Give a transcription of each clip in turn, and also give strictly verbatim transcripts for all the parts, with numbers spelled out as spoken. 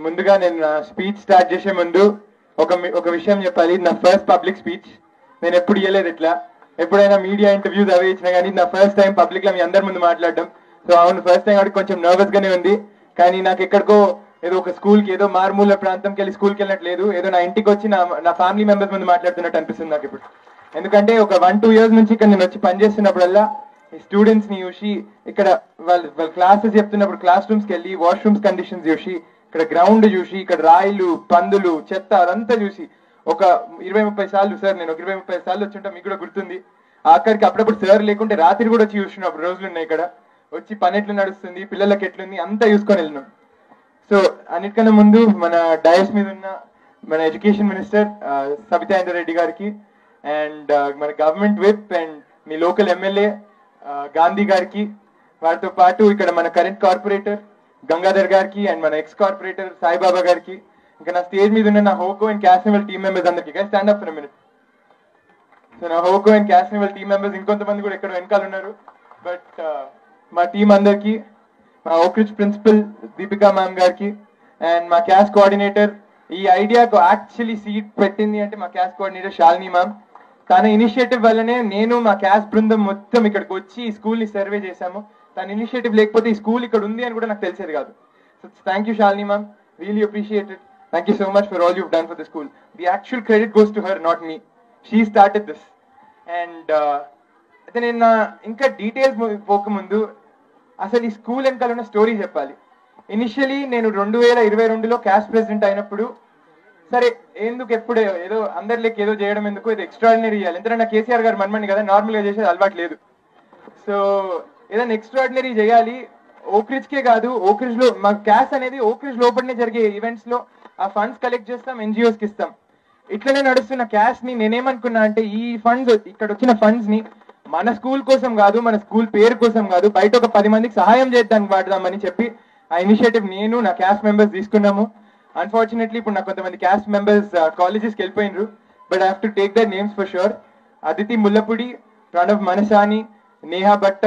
ముందుగా నేను నా స్పీచ్ స్టార్ట్ చేసే ముందు ఒక ఒక విషయం చెప్పాలి. నా ఫస్ట్ పబ్లిక్ స్పీచ్. నేను ఎప్పుడు ఇవ్వలేదు ఇట్లా. ఎప్పుడైనా మీడియా ఇంటర్వ్యూస్ అవి ఇచ్చినా కానీ నా ఫస్ట్ టైం పబ్లిక్ లో మీ అందరి ముందు మాట్లాడడం. సో అవును, ఫస్ట్ టైం కాబట్టి కొంచెం నర్వస్ గానే ఉంది. కానీ నాకు ఎక్కడికో ఏదో ఒక స్కూల్కి ఏదో మారుమూల ప్రాంతంకి వెళ్ళి స్కూల్కి వెళ్ళట్లేదు, ఏదో నా ఇంటికి వచ్చి నా నా ఫ్యామిలీ మెంబర్స్ ముందు మాట్లాడుతున్నట్టు అనిపిస్తుంది నాకు ఇప్పుడు. ఎందుకంటే ఒక వన్ టూ ఇయర్స్ నుంచి ఇక్కడ నేను వచ్చి పనిచేస్తున్నప్పుడల్లా ఈ స్టూడెంట్స్ ని చూసి, ఇక్కడ వాళ్ళు వాళ్ళ క్లాసెస్ చెప్తున్నప్పుడు క్లాస్ రూమ్స్కి వెళ్ళి వాష్రూమ్స్ కండిషన్స్ చూసి, ఇక్కడ గ్రౌండ్ చూసి, ఇక్కడ రాయిలు పందులు చెత్త అదంతా చూసి ఒక ఇరవై ముప్పై సార్లు సార్ నేను ఒక ఇరవై ముప్పై సార్లు వచ్చి ఉంటా, మీకు కూడా గుర్తుంది. ఆఖరికి అప్పుడప్పుడు సార్ లేకుంటే రాత్రి కూడా వచ్చి చూసినప్పుడు రోజులు ఉన్నాయి. ఇక్కడ వచ్చి పని ఎట్లు నడుస్తుంది, పిల్లలకి ఎట్లుంది అంతా చూసుకొని వెళ్ళినాం. సో అన్నిటికన్నా ముందు మన డయస్ మీద ఉన్న మన ఎడ్యుకేషన్ మినిస్టర్ సబితా ఇంద్రారెడ్డి గారికి అండ్ మన గవర్నమెంట్ విప్ అండ్ మీ లోకల్ ఎమ్మెల్యే గాంధీ గారికి, వారితో పాటు ఇక్కడ మన కరెంట్ కార్పొరేటర్ గంగాధర్ గారికి అండ్ మన ఎక్స్ కార్పొరేటర్ సాయిబాబా గారికి, ఇంకా నా స్టేజ్ మీద ఉన్న నా HoCo and carnival team members అందరికీ stand up for minute. So నా HoCo and carnival team members ఇంకొంతమంది కూడా ఎక్కడ వెనకాల ఉన్నారు. బట్ మా టీం అందరికి, మా ఓక్రిచ్ ప్రిన్సిపల్ దీపికా మ్యామ్ గారికి అండ్ మా క్యాస్ కోఆర్డినేటర్, ఈ ఐడియాకు యాక్చువల్లీ సీట్ పెట్టింది అంటే మా క్యాస్ కోఆర్డినేటర్ శాలిని మ్యామ్. తన ఇనిషియేటివ్ వల్లనే నేను మా క్యాస్ బృందం మొత్తం ఇక్కడికి వచ్చి ఈ స్కూల్ ని సర్వే చేశాము. తన ఇనిషియేటివ్ లేకపోతే ఈ స్కూల్ ఇక్కడ ఉంది అని కూడా నాకు తెలిసేది కాదు. So thank you Shalini ma'am, really appreciated. Thank you so much for all you've done for the school. The actual credit goes to her, not me. She started this. And అయితే నేను నా ఇంకా డీటెయిల్స్ పోకముందు అసలు ఈ స్కూల్ వెనకాల ఉన్న story చెప్పాలి. Initially నేను రెండు వేల ఇరవై రెండులో క్యాస్ట్ ప్రెసిడెంట్ అయినప్పుడు, సరే ఎందుకు ఎప్పుడు ఏదో అందరిలోకి ఏదో చేయడం ఎందుకు, ఏదో ఎక్స్ట్రాడినరీ చేయాలి. ఎందుకంటే కేసీఆర్ గారు మనమని కదా, నార్మల్ గా చేసేది అలవాటు లేదు. సో ఏదైనా ఎక్స్ట్రాడినరీ చేయాలి. ఓక్రిజ్ కే కాదు, ఓక్రిజ్ లో మా క్యాస్ట్ అనేది ఓక్రిజ్ లోపలనే జరిగే ఈవెంట్స్ లో ఆ ఫండ్స్ కలెక్ట్ చేస్తాం, ఎన్జిఓస్ కి ఇస్తాం. ఇట్లనే నడుస్తున్న క్యాస్ట్ ని నేనేమనుకున్నా అంటే, ఈ ఫండ్స్ ఇక్కడ వచ్చిన ఫండ్స్ ని మన స్కూల్ కోసం కాదు, మన స్కూల్ పేరు కోసం కాదు, బయట ఒక పది మందికి సహాయం చేద్దానికి వాడదామని చెప్పి ఆ ఇనిషియేటివ్ నేను నా క్యాస్ట్ మెంబర్స్ తీసుకున్నాము. అన్ఫార్చునేట్లీ ఇప్పుడు నాకు కొంతమంది క్యాస్ట్ మెంబర్స్ కాలేజెస్కి వెళ్ళిపోయినరు. But I have to take their names for sure. Aditi Mullapudi, Pranav Manasani, Neha Bhatta,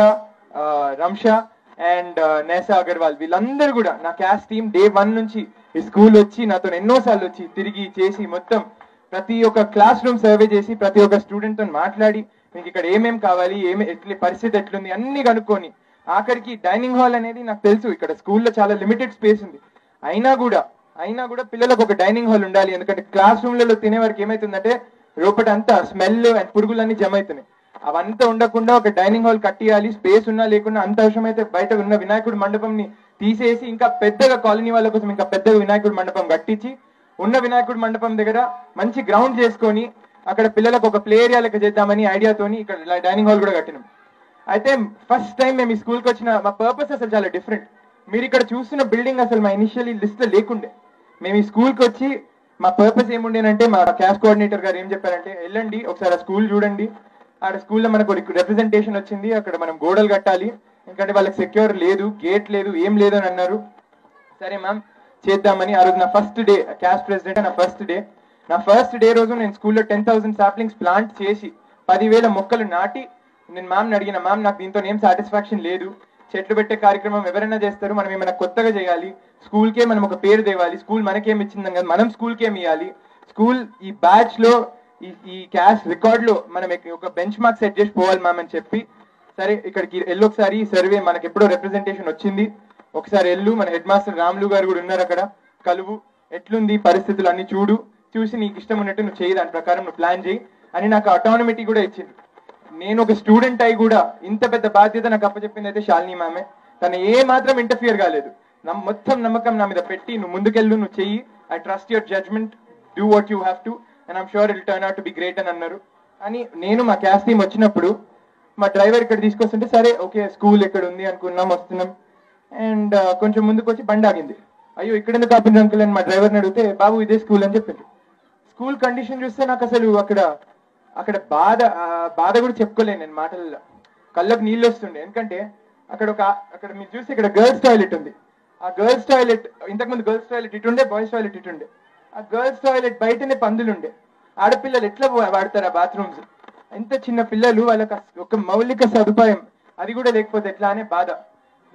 Ramsha and Nesa Agarwal, వీళ్ళందరూ కూడా నా క్యాస్ట్ టీమ్ డే వన్ నుంచి ఈ స్కూల్ వచ్చి నాతో ఎన్నోసార్లు వచ్చి తిరిగి చేసి మొత్తం ప్రతి ఒక్క క్లాస్ రూమ్ సర్వే చేసి ప్రతి ఒక్క స్టూడెంట్ తో మాట్లాడి మీకు ఇక్కడ ఏమేమి కావాలి, ఏమి ఎట్లా పరిస్థితి ఎట్లుంది అన్ని కనుక్కొని, ఆఖరికి డైనింగ్ హాల్ అనేది నాకు తెలుసు ఇక్కడ స్కూల్లో చాలా లిమిటెడ్ స్పేస్ ఉంది, అయినా కూడా అయినా కూడా పిల్లలకు ఒక డైనింగ్ హాల్ ఉండాలి. ఎందుకంటే క్లాస్ రూమ్లలో తినే వరకు ఏమైతుందంటే లోపల అంతా స్మెల్ అండ్ పురుగులన్నీ జమ అవుతున్నాయి. అవంతా ఉండకుండా ఒక డైనింగ్ హాల్ కట్టియాలి. స్పేస్ ఉన్నా లేకున్నా అంత అవసరమైతే బయట ఉన్న వినాయకుడి మండపంని తీసేసి ఇంకా పెద్దగా కాలనీ వాళ్ళ కోసం ఇంకా పెద్దగా వినాయకుడి మండపం కట్టించి ఉన్న వినాయకుడి మండపం దగ్గర మంచి గ్రౌండ్ చేసుకొని అక్కడ పిల్లలకు ఒక ప్లే ఏరియా లెక్క చేద్దామని ఐడియాతోని ఇక్కడ డైనింగ్ హాల్ కూడా కట్టినాం. అయితే ఫస్ట్ టైం మేము ఈ స్కూల్కి వచ్చిన మా పర్పస్ అసలు చాలా డిఫరెంట్. మీరు ఇక్కడ చూస్తున్న బిల్డింగ్ అసలు మా ఇనిషియలీ లిస్ట్ లో లేకుండే. మేము ఈ స్కూల్కి వచ్చి మా పర్పస్ ఏముండేనంటే, మా క్యాస్ట్ కోఆర్డినేటర్ గారు ఏం చెప్పారంటే, వెళ్ళండి ఒకసారి ఆ స్కూల్ చూడండి, ఆడ స్కూల్లో మనకు రిప్రజెంటేషన్ వచ్చింది, అక్కడ మనం గోడలు కట్టాలి, ఎందుకంటే వాళ్ళకి సెక్యూర్ లేదు, గేట్ లేదు, ఏం లేదు అని అన్నారు. సరే మ్యామ్ చేద్దామని ఆ రోజు నా ఫస్ట్ డే క్యాస్ట్ ప్రెసిడెంట్, నా ఫస్ట్ డే నా ఫస్ట్ డే రోజు నేను స్కూల్లో టెన్ థౌసండ్ సాప్లింగ్స్ ప్లాంట్ చేసి పదివేల మొక్కలు నాటి నేను మ్యామ్ని అడిగిన, మ్యామ్ నాకు దీంతో ఏం సాటిస్ఫాక్షన్ లేదు, చెట్లు పెట్టే కార్యక్రమం ఎవరైనా చేస్తారు, మనం ఏమైనా కొత్తగా చేయాలి, స్కూల్కే మనం ఒక పేరు తేవాలి, స్కూల్ మనకేం ఇచ్చిందని కదా మనం స్కూల్కేం ఇవ్వాలి, స్కూల్ ఈ బ్యాచ్ లో ఈ ఈ క్యాస్ట్ రికార్డ్ లో మనం ఒక బెంచ్ మార్క్ సెట్ చేసి పోవాలి మ్యామ్ అని చెప్పి, సరే ఇక్కడికి ఎల్లు ఒకసారి సర్వే మనకి ఎప్పుడో రిప్రజెంటేషన్ వచ్చింది, ఒకసారి ఎల్లు, మన హెడ్ మాస్టర్ రాములు గారు కూడా ఉన్నారు అక్కడ, కలువు ఎట్లుంది పరిస్థితులు అన్ని చూడు, చూసి నీకు ఇష్టం ఉన్నట్టు నువ్వు చేయి, దాని ప్రకారం నువ్వు ప్లాన్ చేయి అని నాకు అటానమిటీ కూడా ఇచ్చింది. నేను ఒక స్టూడెంట్ అయి కూడా ఇంత పెద్ద బాధ్యత నాకు అప్పచెప్పింది అయితే శాలిని మ్యామే. తను ఏ మాత్రం ఇంటర్ఫియర్ కాలేదు, మొత్తం నమ్మకం నా మీద పెట్టి నువ్వు ముందుకెళ్ళు, నువ్వు చెయ్యి, I trust your judgment, do what you have to and I'm sure it turn out to be great అని అన్నారు. అని నేను మా క్యాస్ట్ టీమ్ వచ్చినప్పుడు మా డ్రైవర్ ఇక్కడ తీసుకొస్తుంటే, సరే ఓకే స్కూల్ ఎక్కడ ఉంది అనుకున్నాం, వస్తున్నాం అండ్ కొంచెం ముందుకు వచ్చి బండి ఆగింది. అయ్యో ఇక్కడ ఎందుకు ఆపింది అంకుల్ అని మా డ్రైవర్ని అడిగితే, బాబు ఇదే స్కూల్ అని చెప్పింది. స్కూల్ కండిషన్ చూస్తే నాకు అసలు అక్కడ అక్కడ బాధ బాధ కూడా చెప్పుకోలేను నేను మాటల్లో, కళ్ళకు నీళ్ళు వస్తుండే. ఎందుకంటే అక్కడ ఒక అక్కడ మీరు చూస్తే ఇక్కడ గర్ల్స్ టాయిలెట్ ఉంది, ఆ గర్ల్స్ టాయిలెట్ ఇంతకుముందు గర్ల్స్ టాయిలెట్ ఇటుండే, బాయ్స్ టాయిలెట్ ఇటుండే. ఆ గర్ల్స్ టాయిలెట్ బయటనే పందులుండే, ఆడపిల్లలు ఎట్లా వాడతారు ఆ బాత్రూమ్స్, ఎంత చిన్న పిల్లలు, వాళ్ళకి ఒక మౌలిక సదుపాయం అది కూడా లేకపోతే ఎట్లా అనే బాధ.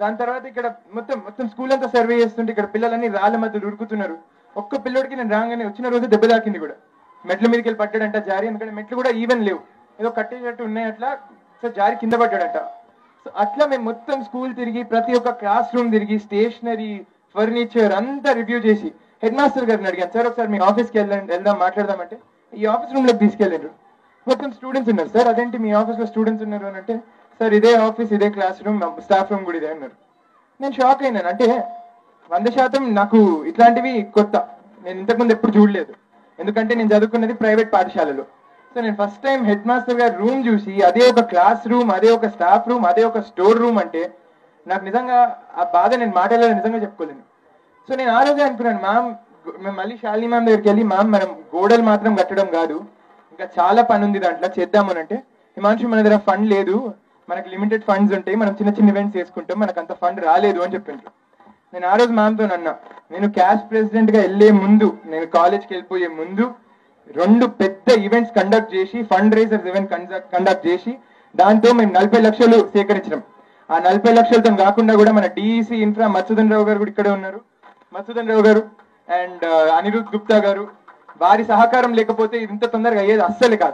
దాని తర్వాత ఇక్కడ మొత్తం మొత్తం స్కూల్ అంతా సర్వే చేస్తుంటే ఇక్కడ పిల్లలన్నీ రాళ్ళ మధ్యలో ఉరుకుతున్నారు. ఒక్క పిల్లోడికి నేను రాగానే వచ్చిన రోజు దెబ్బ తాకింది కూడా, మెట్ల మీదకి వెళ్ళి పడ్డాడంట జారి. ఎందుకంటే మెట్లు కూడా ఈవెన్ లేవు, ఏదో కట్టేటట్టు ఉన్నాయి అట్లా. సో జారి కింద పడ్డాడంట. సో అట్లా మేము మొత్తం స్కూల్ తిరిగి ప్రతి ఒక్క క్లాస్ రూమ్ తిరిగి స్టేషనరీ ఫర్నిచర్ అంతా రివ్యూ చేసి హెడ్ మాస్టర్ గారిని అడిగాను, సార్ ఒకసారి మీ ఆఫీస్కి వెళ్ళండి వెళ్దాం మాట్లాడదామంటే ఈ ఆఫీస్ రూమ్ లోకి తీసుకెళ్ళారు. మొత్తం స్టూడెంట్స్ ఉన్నారు. సార్ అదేంటి మీ ఆఫీస్ లో స్టూడెంట్స్ ఉన్నారు అని అంటే, సార్ ఇదే ఆఫీస్ ఇదే క్లాస్ రూమ్ స్టాఫ్ రూమ్ కూడా ఇదే అన్నారు. నేను షాక్ అయినాను. అంటే వంద శాతం నాకు ఇట్లాంటివి కొత్త, నేను ఇంతకుముందు ఎప్పుడు చూడలేదు. ఎందుకంటే నేను చదువుకున్నది ప్రైవేట్ పాఠశాలలో. సో నేను ఫస్ట్ టైం హెడ్ మాస్టర్ గారి రూమ్ చూసి అదే ఒక క్లాస్ రూమ్, అదే ఒక స్టాఫ్ రూమ్, అదే ఒక స్టోర్ రూమ్ అంటే నాకు నిజంగా ఆ బాధ నేను మాటలలో నిజంగా చెప్పుకోలేను. సో నేను ఆ రోజే అనుకున్నాను, మ్యామ్ మేము మళ్ళీ శాలిని మ్యామ్ దగ్గరికి వెళ్ళి, మ్యామ్ మనం గోడలు మాత్రం కట్టడం కాదు, ఇంకా చాలా పని ఉంది దాంట్లో చేద్దామనంటే, హిమాంశు మన దగ్గర ఫండ్ లేదు, మనకి లిమిటెడ్ ఫండ్స్ ఉంటాయి, మనం చిన్న చిన్న ఈవెంట్స్ చేసుకుంటాం, మనకు అంత ఫండ్ రాలేదు అని చెప్పిండ్రు. నేను ఆ రోజు మ్యామ్తో అన్నా, నేను క్యాష్ ప్రెసిడెంట్ గా వెళ్లే ముందు, నేను కాలేజ్కి వెళ్ళిపోయే ముందు రెండు పెద్ద ఈవెంట్స్ కండక్ట్ చేసి ఫండ్ రైజర్స్ ఈవెంట్ కండక్ట్ చేసి దాంతో మేము నలభై లక్షలు సేకరించినాం. ఆ నలభై లక్షలతో కాకుండా కూడా మన డిఈసి ఇన్ఫ్రా మత్సూదన్ రావు గారు కూడా ఇక్కడే ఉన్నారు, మత్సూదన్ రావు గారు అండ్ అనిరుద్ గుప్తా గారు, వారి సహకారం లేకపోతే ఇంత తొందరగా అయ్యేది అస్సలే కాదు.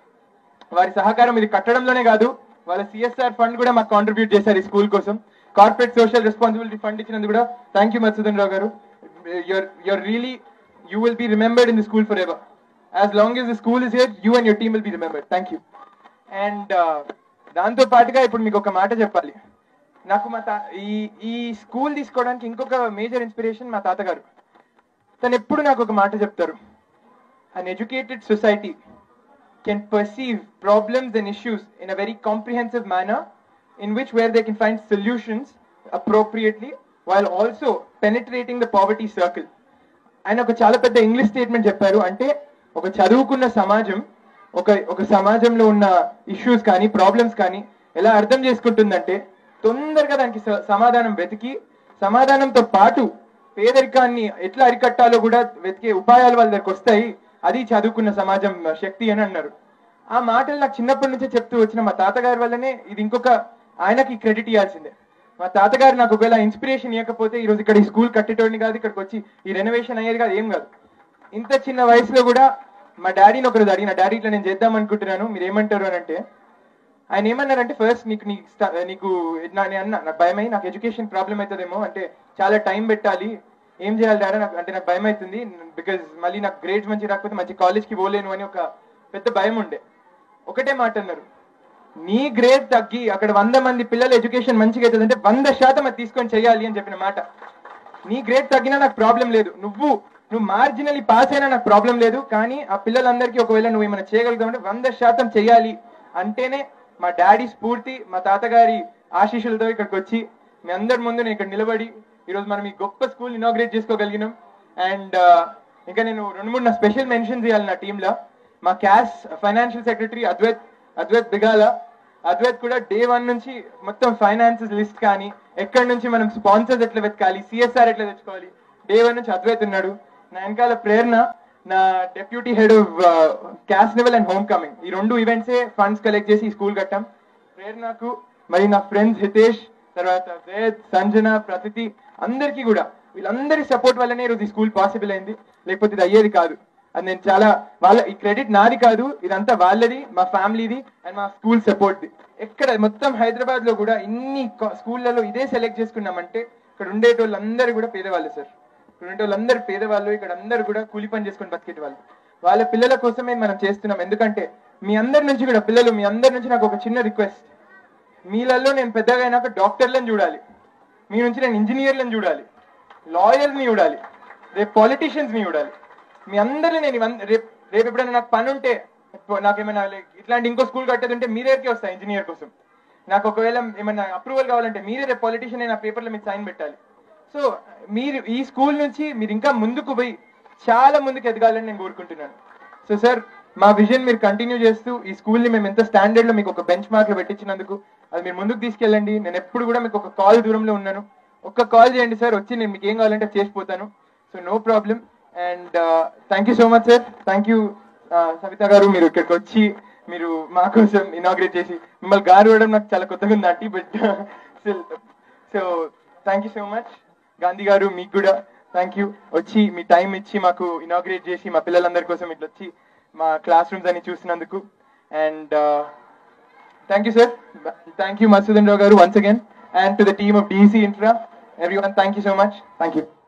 వారి సహకారం ఇది కట్టడంలోనే కాదు, వాళ్ళ సిఎస్ఆర్ ఫండ్ కూడా మాకు కాంట్రిబ్యూట్ చేశారు ఈ స్కూల్ కోసం. కార్పొరేట్ సోషల్ రెస్పాన్సిబిలిటీ ఫండ్ ఇచ్చినందుకు కూడా థ్యాంక్ యూ మత్సూదన్ రావు గారు. Your your really you will be remembered in the school forever. As long as the school is here, you and your team will be remembered. Thank you. And దాంతో పాటుగా ఇప్పుడు మీకు ఒక మాట చెప్పాలి. నాకు మా తా ఈ ఈ స్కూల్ తీసుకోవడానికి ఇంకొక మేజర్ ఇన్స్పిరేషన్ మా తాతగారు. తను ఎప్పుడు నాకు ఒక మాట చెప్తారు, an educated society can perceive problems and issues in a very comprehensive manner, in which where they can find solutions appropriately while also penetrating the poverty circle. ఆయన ఒక చాలా పెద్ద ఇంగ్లీష్ స్టేట్మెంట్ చెప్పారు. అంటే ఒక చదువుకున్న సమాజం ఒక ఒక సమాజంలో ఉన్న ఇష్యూస్ కానీ ప్రాబ్లమ్స్ కానీ ఎలా అర్థం చేసుకుంటుందంటే, తొందరగా దానికి సమాధానం వెతికి సమాధానంతో పాటు పేదరికాన్ని ఎట్లా అరికట్టాలో కూడా వెతికే ఉపాయాలు వాళ్ళ దగ్గరకు వస్తాయి. అది చదువుకున్న సమాజం శక్తి అని అన్నారు. ఆ మాటలు నాకు చిన్నప్పటి నుంచే చెప్తూ వచ్చిన మా తాతగారి వల్లనే ఇది ఇంకొక ఆయనకి క్రెడిట్ ఇవ్వాల్సిందే. మా తాతగారు నాకు ఒకవేళ ఇన్స్పిరేషన్ ఇవ్వకపోతే ఈ రోజు ఇక్కడ ఈ స్కూల్ కట్టేటోడిని కాదు, ఇక్కడికి వచ్చి ఈ రెనోవేషన్ అయ్యేది కాదు, ఏం కాదు. ఇంత చిన్న వయసులో కూడా మా డాడీని ఒకరోజు అడిగిన, డాడీ ఇట్లా నేను చేద్దాం అనుకుంటున్నాను మీరు ఏమంటారు అని అంటే, ఆయన ఏమన్నారంటే, ఫస్ట్ నీకు నీకు నేను అన్నా నాకు భయమై నాకు ఎడ్యుకేషన్ ప్రాబ్లం అవుతుందేమో, అంటే చాలా టైం పెట్టాలి, ఏం చేయాలి డాడీ నాకు అంటే నాకు భయం అవుతుంది, బికాజ్ మళ్ళీ నాకు గ్రేడ్స్ మంచి రాకపోతే మంచి కాలేజ్కి పోలేను అని ఒక పెద్ద భయం ఉండే. ఒకటే మాట అన్నారు, నీ గ్రేడ్ తగ్గి అక్కడ వంద మంది పిల్లల ఎడ్యుకేషన్ మంచిగా అవుతుంది అంటే వంద శాతం అది తీసుకొని చేయాలి అని చెప్పిన మాట. నీ గ్రేడ్ తగ్గినా నాకు ప్రాబ్లం లేదు, నువ్వు నువ్వు మార్జినల్లీ పాస్ అయినా నాకు ప్రాబ్లం లేదు, కానీ ఆ పిల్లలందరికీ ఒకవేళ నువ్వు ఏమైనా చేయగలుగుతావంటే వంద శాతం చేయాలి అంటేనే మా డాడీ స్ఫూర్తి, మా తాతగారి ఆశీస్సులతో ఇక్కడికి వచ్చి మీ అందరి ముందు నేను ఇక్కడ నిలబడి ఈరోజు మనం ఈ గొప్ప స్కూల్ ఇనాగ్రేట్ చేసుకోగలిగినాం. అండ్ ఇంకా నేను రెండు మూడు నా స్పెషల్ మెన్షన్స్ ఇవ్వాలి నా టీంలో. మా CAS financial secretary Advait Advait Bigala, Advait కూడా డే వన్ నుంచి మొత్తం ఫైనాన్సెస్ లిస్ట్ కానీ ఎక్కడి నుంచి మనం స్పాన్సర్స్ ఎట్లా వెతకాలి, సిఎస్ఆర్ ఎట్లా తెచ్చుకోవాలి, డే వన్ నుంచి అద్వైత్ ఉన్నాడు. నా వెనకాల ప్రేరణ, నా deputy head of CAS level and home coming, ఈ రెండు ఈవెంట్సే ఫండ్స్ కలెక్ట్ చేసి ఈ స్కూల్ కట్టాం. ప్రేరణకు మరి నా ఫ్రెండ్స్ హితేష్, తర్వాత వేద్, సంజన, ప్రతితి అందరికీ కూడా వీళ్ళందరి సపోర్ట్ వల్లనే ఈరోజు ఈ స్కూల్ పాసిబుల్ అయింది, లేకపోతే ఇది అయ్యేది కాదు. అది నేను చాలా వాళ్ళ ఈ క్రెడిట్ నాది కాదు, ఇదంతా వాళ్ళది, మా ఫ్యామిలీది అండ్ మా స్కూల్ సపోర్ట్ది. ఎక్కడ మొత్తం హైదరాబాద్ లో కూడా ఇన్ని స్కూళ్ళలో ఇదే సెలెక్ట్ చేసుకున్నామంటే ఇక్కడ ఉండేటోళ్ళందరూ కూడా పేదవాళ్ళు సార్. ఇక్కడ ఉండేటోళ్ళందరూ పేదవాళ్ళు, ఇక్కడ అందరూ కూడా కూలి పని చేసుకుని బతికేటి వాళ్ళు. వాళ్ళ పిల్లల కోసమే మనం చేస్తున్నాం. ఎందుకంటే మీ అందరి నుంచి కూడా పిల్లలు, మీ అందరి నుంచి నాకు ఒక చిన్న రిక్వెస్ట్, మీలలో నేను పెద్దగా అయినాక డాక్టర్లను చూడాలి, మీ నుంచి నేను ఇంజనీర్లను చూడాలి, లాయర్స్ని చూడాలి, రేపు పాలిటీషియన్స్ని చూడాలి. మీ అందరినీ నేను రేపు రేపు ఎప్పుడైనా నాకు పని ఉంటే, నాకేమైనా ఇట్లాంటి ఇంకో స్కూల్ కట్టేది ఉంటే మీ దగ్గరికి వస్తాను ఇంజనీర్ కోసం. నాకు ఒకవేళ ఏమైనా అప్రూవల్ కావాలంటే మీరే రేపు పాలిటీషియన్ అయిన పేపర్లో మీకు సైన్ పెట్టాలి. సో మీరు ఈ స్కూల్ నుంచి మీరు ఇంకా ముందుకు పోయి చాలా ముందుకు ఎదగాలని నేను కోరుకుంటున్నాను. సో సార్, మా విజన్ మీరు కంటిన్యూ చేస్తూ ఈ స్కూల్ని మేము ఎంత స్టాండర్డ్లో మీకు ఒక బెంచ్ మార్క్లో పెట్టించినందుకు అది మీరు ముందుకు తీసుకెళ్ళండి. నేను ఎప్పుడు కూడా మీకు ఒక కాల్ దూరంలో ఉన్నాను, ఒక్క కాల్ చేయండి సార్, వచ్చి నేను మీకు ఏం కావాలంటే చేసిపోతాను. So no problem. And thank you so much sir. Thank you Savita గారు, మీరు ఇక్కడికి వచ్చి మీరు మా కోసం ఇనాగ్రేట్ చేసి మిమ్మల్ని గారు ఇవ్వడం నాకు చాలా కొత్తగా ఉంది aunty, but so thank you so much Gandhi గారు, మీకు కూడా థ్యాంక్ యూ. వచ్చి మీ టైం ఇచ్చి మాకు ఇనాగ్రేట్ చేసి మా పిల్లలందరి కోసం ఇట్లా వచ్చి మా క్లాస్ రూమ్స్ అని చూసినందుకు. And thank you sir, thank you Madhusudan Rao గారు once again, and to the team of DC infra, everyone thank you so much. Thank you.